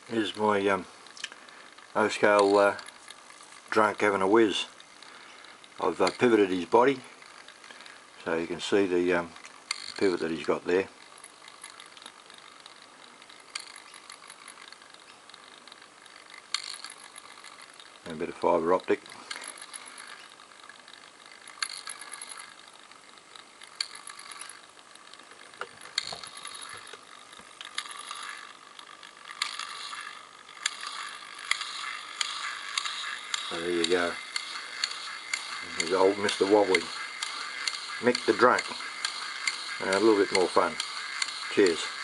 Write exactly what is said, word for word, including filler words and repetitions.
Here's my um, O-scale uh, drunk having a whiz. I've uh, pivoted his body so you can see the um, pivot that he's got there. And a bit of fibre optic. So there you go. There's old Mister Wobbly. Mick the drunk. Uh, a little bit more fun. Cheers.